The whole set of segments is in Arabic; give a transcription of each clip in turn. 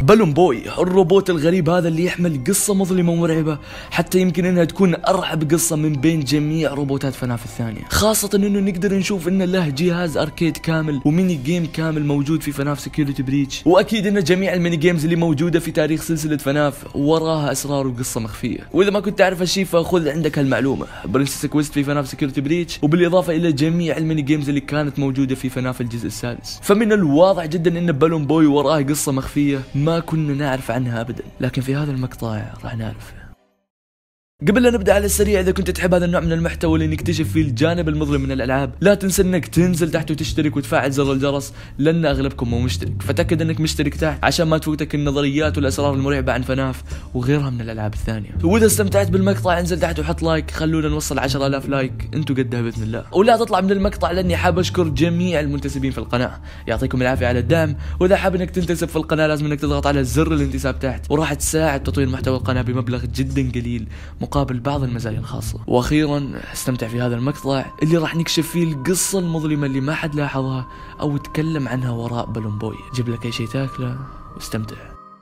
بالون بوي، الروبوت الغريب هذا اللي يحمل قصة مظلمة ومرعبة، حتى يمكن انها تكون ارعب قصة من بين جميع روبوتات فناف الثانية، خاصة انه نقدر نشوف ان له جهاز اركيد كامل وميني جيم كامل موجود في فناف سكيورتي بريتش، واكيد ان جميع الميني جيمز اللي موجودة في تاريخ سلسلة فناف وراها اسرار وقصة مخفية. واذا ما كنت تعرف هالشي فخذ عندك هالمعلومة، برنسس كويست في فناف سكيورتي بريتش، وبالاضافة الى جميع الميني جيمز اللي كانت موجودة في فناف الجزء السادس. فمن الواضح جدا ان بالون بوي وراه قصة مخفية ما كنا نعرف عنها ابدا، لكن في هذا المقطع راح نعرف. قبل لا نبدا على السريع، اذا كنت تحب هذا النوع من المحتوى اللي نكتشف فيه الجانب المظلم من الالعاب، لا تنسى انك تنزل تحت وتشترك وتفعل زر الجرس، لان اغلبكم مو مشترك، فتاكد انك مشترك تحت عشان ما تفوتك النظريات والاسرار المرعبه عن فناف وغيرها من الالعاب الثانيه. واذا استمتعت بالمقطع انزل تحت وحط لايك، خلونا نوصل 10,000 لايك، انتوا قدها باذن الله. ولا تطلع من المقطع لاني حاب اشكر جميع المنتسبين في القناه، يعطيكم العافيه على الدعم. واذا حاب انك تنتسب في القناه لازم انك تضغط على زر الانتساب تحت، وراح تساعد تطوير محتوى القناه بمبلغ جدا قليل مقابل بعض المزايا الخاصة. واخيرا استمتع في هذا المقطع اللي راح نكشف فيه القصة المظلمة اللي ما حد لاحظها او تكلم عنها وراء بالون بوي. جيب لك اي شيء تاكله واستمتع.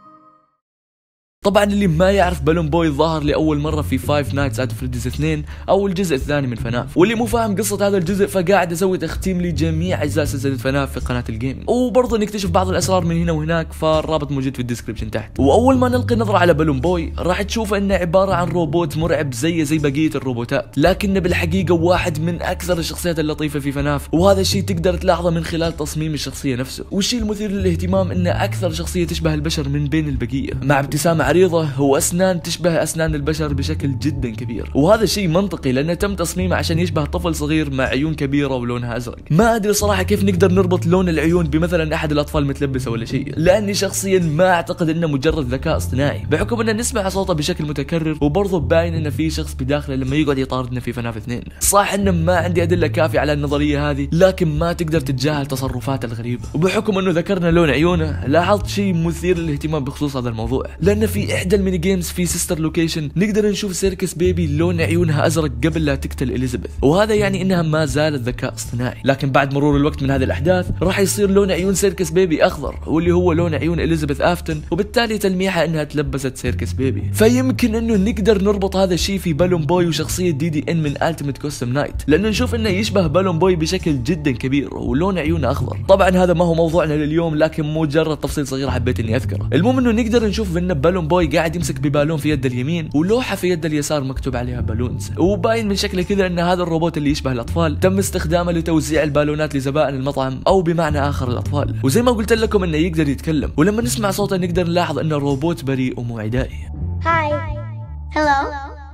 طبعا اللي ما يعرف، بالون بوي ظهر لاول مره في فايف نايتس ات فريديز 2 او الجزء الثاني من فناف، واللي مو فاهم قصه هذا الجزء فقاعد اسوي تختيم لجميع اجزاء سلسله فناف في قناه الجيم، وبرضه نكتشف بعض الاسرار من هنا وهناك، فالرابط موجود في الديسكربشن تحت. واول ما نلقي نظره على بالون بوي راح تشوف انه عباره عن روبوت مرعب زي بقيه الروبوتات، لكنه بالحقيقه واحد من اكثر الشخصيات اللطيفه في فناف، وهذا الشيء تقدر تلاحظه من خلال تصميم الشخصيه نفسه. والشيء المثير للاهتمام انه اكثر شخصيه تشبه البشر من بين البقيه، مع ابتسامه عريضه واسنان تشبه اسنان البشر بشكل جدا كبير، وهذا شيء منطقي لانه تم تصميمه عشان يشبه طفل صغير مع عيون كبيره ولونها ازرق. ما ادري صراحه كيف نقدر نربط لون العيون بمثلا احد الاطفال متلبسه ولا شيء، لاني شخصيا ما اعتقد انه مجرد ذكاء اصطناعي، بحكم ان نسمع صوته بشكل متكرر، وبرضه باين انه في شخص بداخله لما يقعد يطاردنا في فناف 2. صح انه ما عندي ادله كافيه على النظريه هذه، لكن ما تقدر تتجاهل تصرفاته الغريبه. وبحكم انه ذكرنا لون عيونه، لاحظت شيء مثير للاهتمام بخصوص هذا الموضوع، لان في احدى الميني جيمز في سيستر لوكيشن نقدر نشوف سيركس بيبي لون عيونها ازرق قبل لا تقتل اليزابيث، وهذا يعني انها ما زالت ذكاء اصطناعي. لكن بعد مرور الوقت من هذه الاحداث راح يصير لون عيون سيركس بيبي اخضر، واللي هو لون عيون اليزابيث افتن، وبالتالي تلميحها انها تلبست سيركس بيبي. فيمكن انه نقدر نربط هذا الشيء في بالون بوي وشخصيه دي ان من التيميت كوستم نايت، لانه نشوف انه يشبه بالون بوي بشكل جدا كبير ولون عيونه اخضر. طبعا هذا ما هو موضوعنا لليوم، لكن مجرد تفصيل صغير حبيت اني اذكره. المهم انه نقدر نشوف ان بالون بوي قاعد يمسك ببالون في يد اليمين ولوحه في يد اليسار مكتوب عليها بالونز، وباين من شكله كذا ان هذا الروبوت اللي يشبه الاطفال تم استخدامه لتوزيع البالونات لزبائن المطعم، او بمعنى اخر الاطفال. وزي ما قلت لكم انه يقدر يتكلم، ولما نسمع صوته نقدر نلاحظ انه روبوت بريء ومو عدائي. هاي هلو.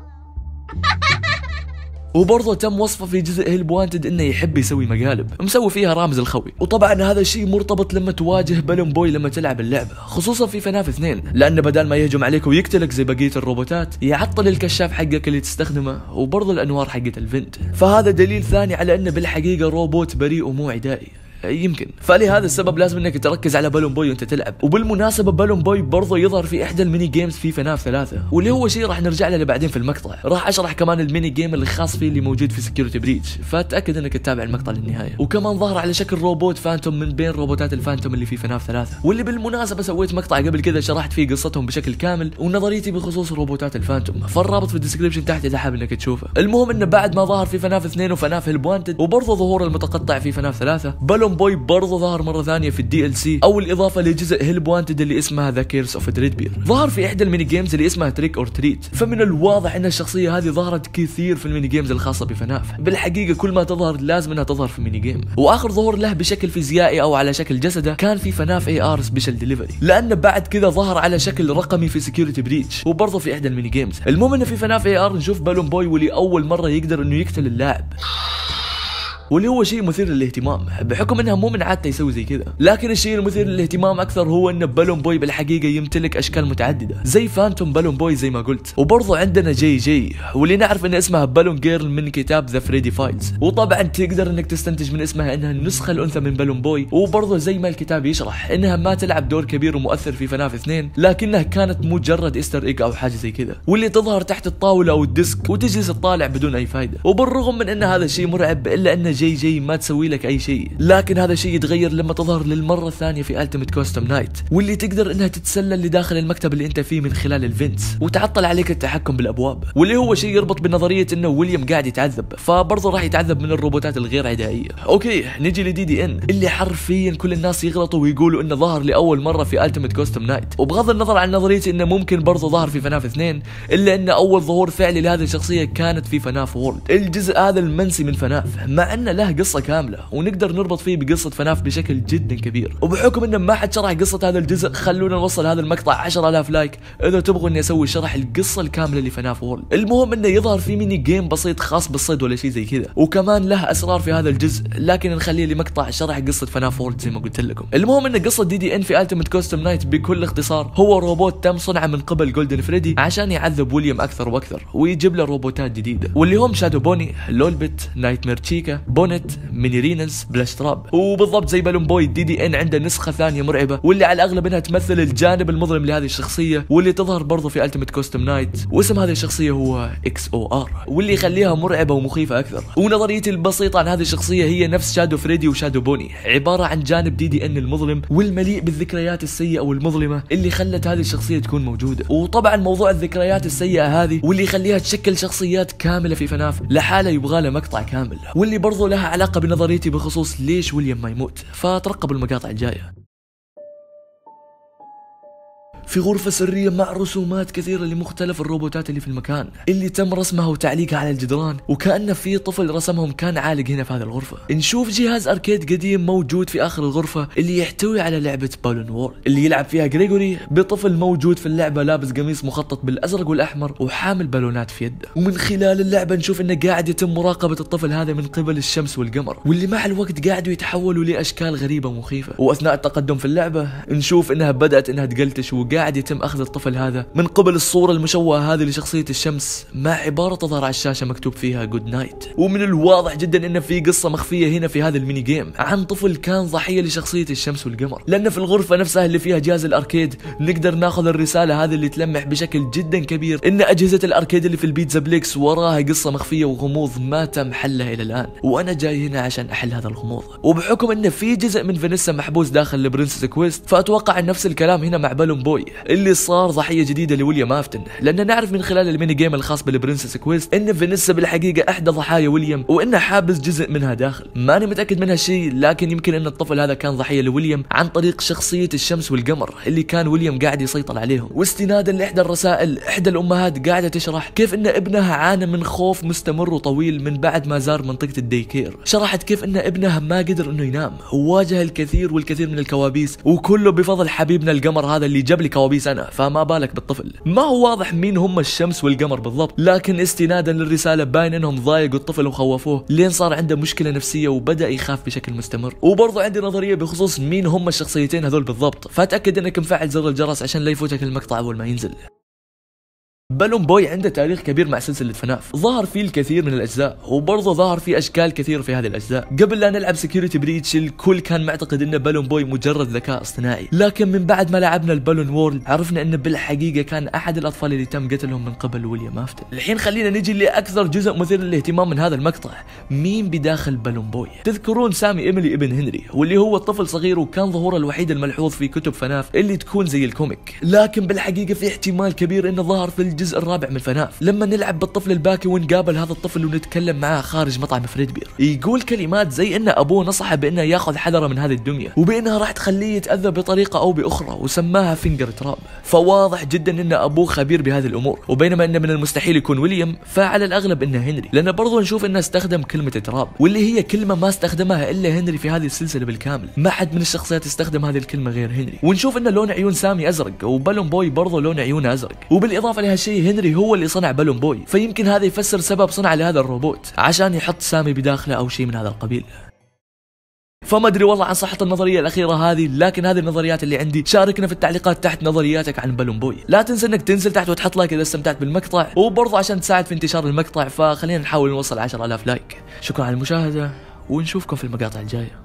وبرضه تم وصفه في جزء هيل بوانتد انه يحب يسوي مقالب، مسوي فيها رامز الخوي. وطبعا هذا الشيء مرتبط لما تواجه بالون بوي لما تلعب اللعبه، خصوصا في فناف 2، لانه بدل ما يهجم عليك ويقتلك زي بقيه الروبوتات، يعطل الكشاف حقك اللي تستخدمه، وبرضه الانوار حقت الفنت. فهذا دليل ثاني على انه بالحقيقه روبوت بريء ومو عدائي يمكن. فلهذا السبب لازم انك تركز على بالون بوي وانت تلعب. وبالمناسبه بالون بوي برضه يظهر في احدى الميني جيمز في فناف 3، واللي هو شيء راح نرجع له بعدين في المقطع. راح اشرح كمان الميني جيم اللي خاص فيه اللي موجود في سكيورتي بريتش، فتاكد انك تتابع المقطع للنهايه. وكمان ظهر على شكل روبوت فانتوم من بين روبوتات الفانتوم اللي في فناف 3، واللي بالمناسبه سويت مقطع قبل كذا شرحت فيه قصتهم بشكل كامل ونظريتي بخصوص روبوتات الفانتوم، فالرابط في الديسكربشن تحت اذا حاب انك تشوفه. المهم انه بعد ما ظهر في فناف 2 وفناف هيل بوانتد، وبرضه ظهور المتقطع في فناف 3، بالون بوي برضه ظهر مرة ثانية في الدي ال سي او الاضافة لجزء هيل بوانتد اللي اسمها ذا كيرس اوف دريدبير. ظهر في احدى الميني جيمز اللي اسمها تريك اور تريت، فمن الواضح ان الشخصية هذه ظهرت كثير في الميني جيمز الخاصة بفناف. بالحقيقة كل ما تظهر لازم انها تظهر في ميني جيم، واخر ظهور له بشكل فيزيائي او على شكل جسده كان في فناف اي ار سبيشال ديليفري، لانه بعد كذا ظهر على شكل رقمي في سكيورتي بريتش وبرضه في احدى الميني جيمز. المهم انه في فناف اي ار نشوف بالون بوي واللي اول مرة يقدر انه يقتل اللاعب، واللي هو شيء مثير للاهتمام بحكم انها مو من عادته يسوي زي كذا. لكن الشيء المثير للاهتمام اكثر هو ان بالون بوي بالحقيقه يمتلك اشكال متعدده زي فانتوم بالون بوي زي ما قلت، وبرضه عندنا جي واللي نعرف ان اسمها بالون جيرل من كتاب ذا فريدي فايلز، وطبعا تقدر انك تستنتج من اسمها انها النسخه الانثى من بالون بوي، وبرضه زي ما الكتاب يشرح انها ما تلعب دور كبير ومؤثر في فناف 2، لكنها كانت مجرد ايستر ايج او حاجه زي كذا، واللي تظهر تحت الطاوله او الديسك وتجلس تطالع بدون اي فائده. وبالرغم من ان هذا الشيء مرعب الا ان جي ما تسوي لك اي شيء، لكن هذا الشيء يتغير لما تظهر للمره الثانيه في التيمت كوستم نايت، واللي تقدر انها تتسلل لداخل المكتب اللي انت فيه من خلال الفنتس وتعطل عليك التحكم بالابواب، واللي هو شيء يربط بنظريه انه ويليام قاعد يتعذب، فبرضه راح يتعذب من الروبوتات الغير عدائيه. اوكي نجي لدي دي ان اللي حرفيا كل الناس يغلطوا ويقولوا انه ظهر لاول مره في التيمت كوستم نايت، وبغض النظر عن نظريتي انه ممكن برضه ظهر في فناف 2، الا ان اول ظهور فعلي لهذه الشخصيه كانت في فناف وورلد، الجزء هذا المنسي من فناف، مع انه له قصه كامله ونقدر نربط فيه بقصه فناف بشكل جدا كبير. وبحكم انه ما حد شرح قصه هذا الجزء، خلونا نوصل هذا المقطع 10,000 لايك اذا تبغوا اني اسوي شرح القصه الكامله لفناف وورلد. المهم انه يظهر في ميني جيم بسيط خاص بالصيد ولا شيء زي كذا، وكمان له اسرار في هذا الجزء، لكن نخليه لمقطع شرح قصه فناف وورلد زي ما قلت لكم. المهم ان قصه دي دي ان في التيمت كوستم نايت بكل اختصار هو روبوت تم صنعه من قبل جولدن فريدي عشان يعذب ويليام اكثر واكثر ويجيب له روبوتات جديده، واللي هم شادو بوني، لولبت، نايت مير تشيكا، بونت، ميني رينز، بلاش تراب. وبالضبط زي بالون بوي دي دي ان عنده نسخه ثانيه مرعبه، واللي على الاغلب انها تمثل الجانب المظلم لهذه الشخصيه، واللي تظهر برضه في التيمت كوستم نايت، واسم هذه الشخصيه هو XOR، واللي يخليها مرعبه ومخيفه اكثر. ونظريتي البسيطه عن هذه الشخصيه هي نفس شادو فريدي وشادو بوني، عباره عن جانب دي دي ان المظلم والمليء بالذكريات السيئه والمظلمه اللي خلت هذه الشخصيه تكون موجوده. وطبعا موضوع الذكريات السيئه هذه واللي يخليها تشكل شخصيات كامله في فناف لحاله يبغى له مقطع كامل، واللي برضو لها علاقه بنظريتي بخصوص ليش ويليام ما يموت، فترقبوا المقاطع الجايه. في غرفة سرية مع رسومات كثيرة لمختلف الروبوتات اللي في المكان اللي تم رسمها وتعليقها على الجدران، وكأن في طفل رسمهم كان عالق هنا في هذه الغرفة. نشوف جهاز أركيد قديم موجود في آخر الغرفة اللي يحتوي على لعبة بالون وورلد اللي يلعب فيها غريغوري بطفل موجود في اللعبة لابس قميص مخطط بالأزرق والأحمر وحامل بالونات في يده. ومن خلال اللعبة نشوف إنه قاعد يتم مراقبة الطفل هذا من قبل الشمس والقمر، واللي مع الوقت قاعدوا يتحولوا لأشكال غريبة ومخيفة. وأثناء التقدم في اللعبة نشوف إنها بدأت إنها تقلتش، قاعد يتم اخذ الطفل هذا من قبل الصوره المشوهه هذه لشخصيه الشمس مع عباره تظهر على الشاشه مكتوب فيها جود نايت. ومن الواضح جدا ان في قصه مخفيه هنا في هذا الميني جيم عن طفل كان ضحيه لشخصيه الشمس والقمر، لان في الغرفه نفسها اللي فيها جهاز الاركيد نقدر ناخذ الرساله هذه اللي تلمح بشكل جدا كبير ان اجهزه الاركيد اللي في البيتزا بليكس وراها قصه مخفيه وغموض ما تم حلها الى الان، وانا جاي هنا عشان احل هذا الغموض. وبحكم ان في جزء من فانيسا محبوس داخل البرنسس كويست، فاتوقع ان نفس الكلام هنا مع بالون بوي اللي صار ضحيه جديده لويليام افتن، لان نعرف من خلال الميني جيم الخاص بالبرنسس كويست ان فانيسا بالحقيقه احدى ضحايا ويليام، وانه حابس جزء منها داخل. ماني متاكد من هالشيء، لكن يمكن ان الطفل هذا كان ضحيه لويليام عن طريق شخصيه الشمس والقمر اللي كان ويليام قاعد يسيطر عليهم. واستنادا لاحدى الرسائل، احدى الامهات قاعده تشرح كيف ان ابنها عانى من خوف مستمر وطويل من بعد ما زار منطقه الديكير. شرحت كيف ان ابنها ما قدر انه ينام وواجه الكثير والكثير من الكوابيس، وكله بفضل حبيبنا القمر هذا اللي جاب لي كوابيس انا، فما بالك بالطفل. ما هو واضح مين هم الشمس والقمر بالضبط، لكن استنادا للرساله باين انهم ضايقوا الطفل وخوفوه لين صار عنده مشكله نفسيه وبدا يخاف بشكل مستمر. وبرضه عندي نظريه بخصوص مين هم الشخصيتين هذول بالضبط، فاتاكد انك مفعل زر الجرس عشان لا يفوتك المقطع اول ما ينزل. بالون بوي عنده تاريخ كبير مع سلسلة فناف، ظهر فيه الكثير من الأجزاء، وبرضه ظهر فيه أشكال كثيرة في هذه الأجزاء. قبل لا نلعب سكيورتي بريتش الكل كان معتقد إن بالون بوي مجرد ذكاء اصطناعي، لكن من بعد ما لعبنا البالون وورلد عرفنا إن بالحقيقة كان أحد الأطفال اللي تم قتلهم من قبل ويليام أفتن. الحين خلينا نجي لأكثر جزء مثير للاهتمام من هذا المقطع، مين بداخل بالون بوي؟ تذكرون سامي إيميلي ابن هنري، واللي هو طفل صغير وكان ظهوره الوحيد الملحوظ في كتب فناف اللي تكون زي الكوميك، لكن بالحقيقة في احتمال كبير إنه ظهر في الجزء الرابع من فناف لما نلعب بالطفل الباكي ونقابل هذا الطفل ونتكلم معاه خارج مطعم فريدبير. يقول كلمات زي ان ابوه نصحه بانه ياخذ حذره من هذه الدنيا وبانها راح تخليه يتاذى بطريقه او باخرى، وسماها فينجر تراب. فواضح جدا ان ابوه خبير بهذه الامور، وبينما ان من المستحيل يكون ويليام، فعلى الاغلب انه هنري، لان برضو نشوف انه استخدم كلمه تراب، واللي هي كلمه ما استخدمها الا هنري في هذه السلسله بالكامل. ما حد من الشخصيات استخدم هذه الكلمه غير هنري. ونشوف ان لون عيون سامي ازرق، وبالون بوي برضو لون عيونه ازرق، وبالاضافه لهالشيء هنري هو اللي صنع بالون بوي، فيمكن هذا يفسر سبب صنع لهذا الروبوت عشان يحط سامي بداخله او شيء من هذا القبيل. فما ادري والله عن صحة النظرية الأخيرة هذه، لكن هذه النظريات اللي عندي. شاركنا في التعليقات تحت نظرياتك عن بالون بوي. لا تنسى انك تنزل تحت وتحط لايك إذا استمتعت بالمقطع، وبرضه عشان تساعد في انتشار المقطع فخلينا نحاول نوصل 10,000 لايك. شكرا على المشاهدة ونشوفكم في المقاطع الجاية.